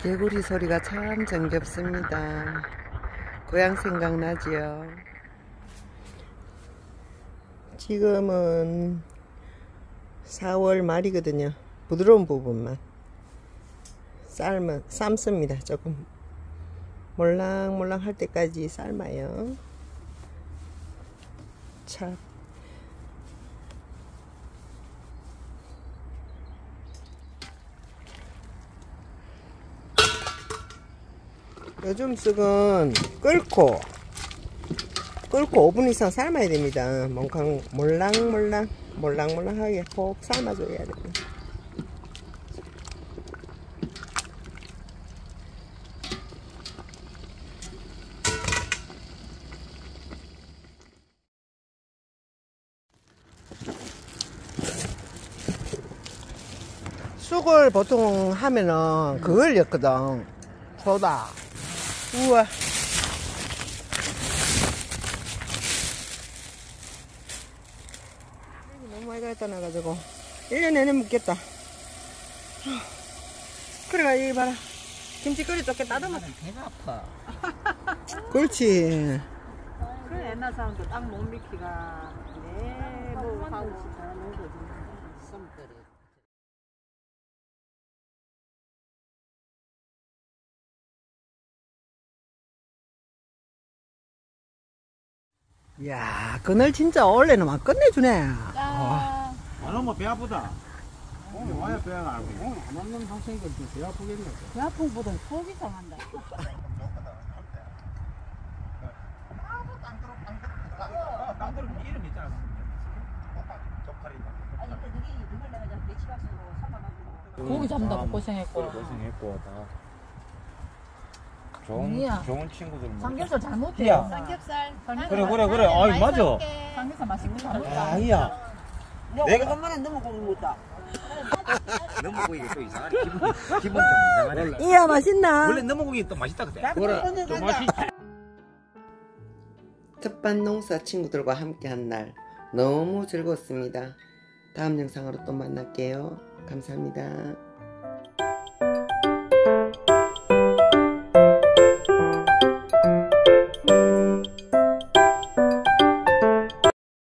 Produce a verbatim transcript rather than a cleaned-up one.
개구리 소리가 참 정겹습니다. 고향 생각나지요. 지금은 사월 말이거든요. 부드러운 부분만 삶은, 삶습니다. 조금 몰랑몰랑 할 때까지 삶아요. 참 요즘 쑥은 끓고 끓고 오 분 이상 삶아야 됩니다. 몽캉 몰랑몰랑 몰랑몰랑하게 꼭 삶아줘야 됩니다. 쑥을 보통 하면은 그걸 넣거든. 소다. 우와. 너무 많이 갖다 놔가지고 일 년 내내 묵겠다. 그래가 여기 봐라. 김치 끓이 좋게 따듬었어. 배가 아파. 그렇지. 그래 옛날 사람들 딱 못 믿기가 네뭐 하고 싶다 놓은 거지. 썸들이. 이야, 그늘 진짜 원래는 막 끝내주네. 아, 너무 배 아프다. 오늘 와야 배가 아프고. 오늘 안 왔는 학생들 배 아프겠네. 배 아픈 보다 속이 상한다. 땅들 이름 있잖아. 아니 근데 너희 누굴 내가 저 배치박스로 삼아가지고. 고기 잡는다고 고생했고. 고생했고 다. 좋은 아니야. 좋은 친구들. 뭐. 삼겹살 잘못해. 야. 삼겹살. 그래 그래 그래. 아이 맞아. 삼겹살 맛있고 잘못다. 아이야. 내가 얼마나 너무 고기 못다. 너무 고기 또 이상하네. 기분 기분 좀 이상하네. 이야, 맛있나? 원래 너무 고기 또 맛있다 그때. 그래. 좀 맛있지. 텃밭농사 친구들과 함께한 날 너무 즐거웠습니다. 다음 영상으로 또 만날게요. 감사합니다.